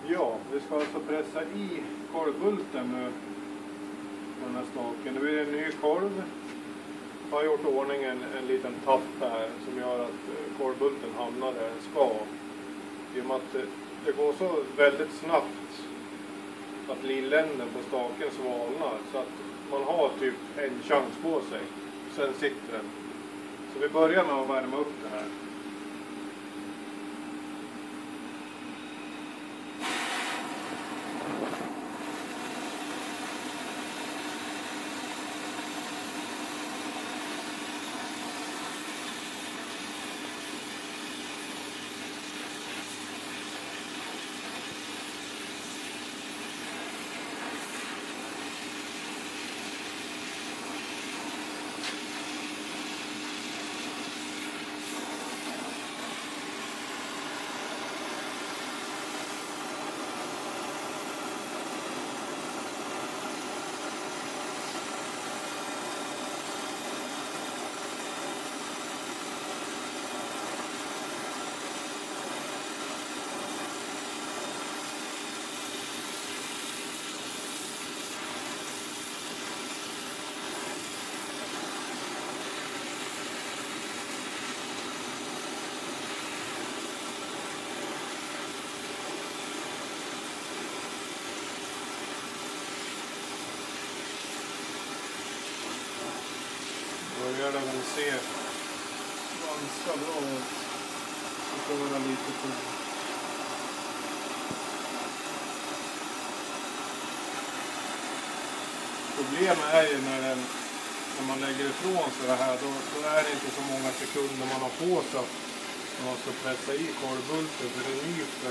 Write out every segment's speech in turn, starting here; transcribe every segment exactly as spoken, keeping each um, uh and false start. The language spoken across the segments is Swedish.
Ja, vi ska alltså pressa i kolvbulten nu på den här staken. Det blir en ny kolv. Jag har gjort ordning en, en liten tapp här som gör att kolvbulten hamnar där den ska. I och med att det, det går så väldigt snabbt att linländen på staken svalnar så att man har typ en chans på sig. Sen sitter den. Så vi börjar med att värma upp det här. Börjar det väl se ganska bra ut. Det får vara lite till. Problemet är ju när, den, när man lägger ifrån sig det här, då, då är det inte så många sekunder man har på sig när man ska pressa i kolvbulten, för det nyper.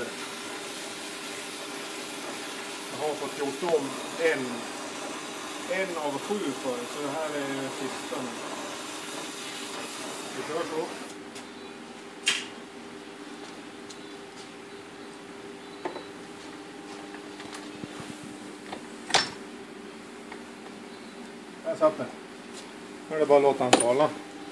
Jag har fått gjort om en, en av sju för, så det här är den sista nu. Vi kör så. Där satt det. Nu är det bara att låta den svalna.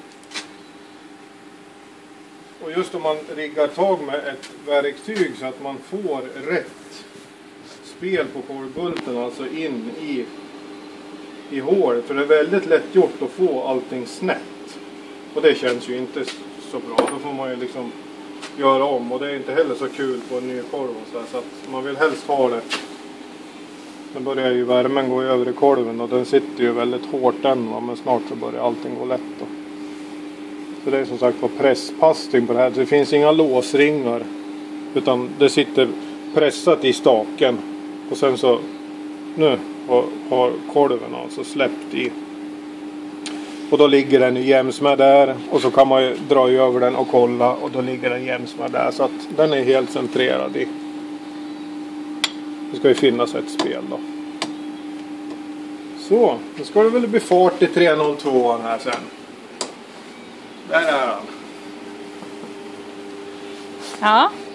Och just om man riggar tag med ett verktyg så att man får rätt spel på kolvbulten, alltså in i, i hålet. För det är väldigt lätt gjort att få allting snett. Och det känns ju inte så bra. Då får man ju liksom göra om. Och det är inte heller så kul på en ny kolv. Och så, så att man vill helst ha det. Nu börjar ju värmen gå över i kolven. Och den sitter ju väldigt hårt än. Va? Men snart så börjar allting gå lätt. Då. Så det är som sagt var presspassning på det här. Det finns inga låsringar. Utan det sitter pressat i staken. Och sen så nu har, har kolven alltså släppt i. Och då ligger den jäms med där. Och så kan man ju dra över den och kolla. Och då ligger den jäms med där. Så att den är helt centrerad i. Det ska ju finnas ett spel då. Så. Nu ska det väl bli fart i tre noll två här sen. Där är han. Ja.